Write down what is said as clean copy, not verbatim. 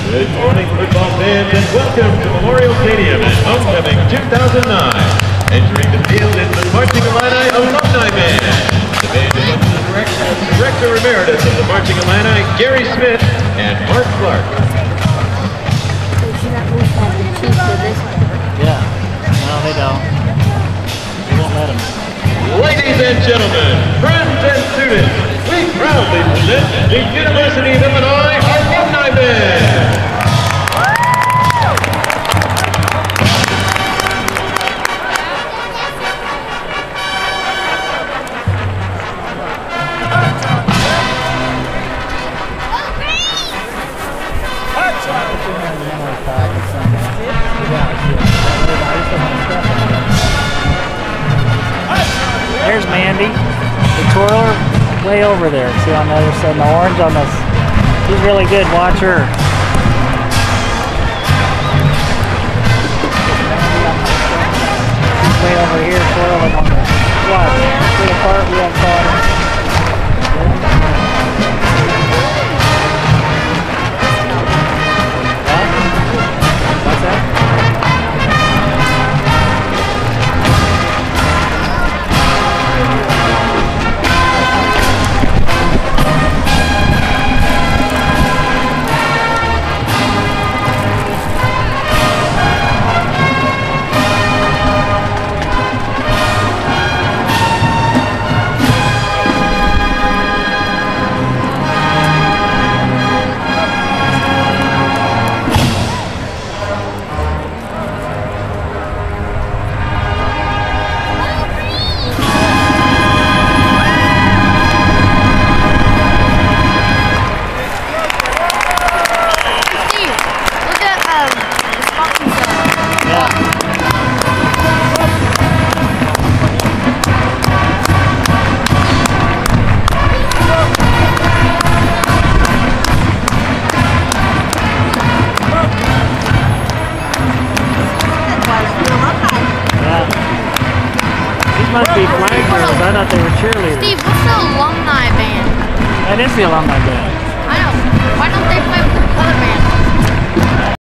Good morning, football fans, and welcome to Memorial Stadium at Homecoming 2009. Entering the field is the Marching Illini Alumni Band. The band is under the Director Emeritus of the Marching Illini, Gary Smith, and Mark Clark. Yeah, no, they don't. They won't let them. Ladies and gentlemen, friends and students, we proudly present the University of Illinois Alumni Band. There's Mandy, the twirler way over there. See on the other side, the orange on this. She's really good. Watch her. She's way over here twirling on the watch. See the part we have caught. What's that? Must be flag girls. I thought they were cheerleaders. Steve, what's the alumni band? That is the alumni band. I know. Why don't they play with the other band?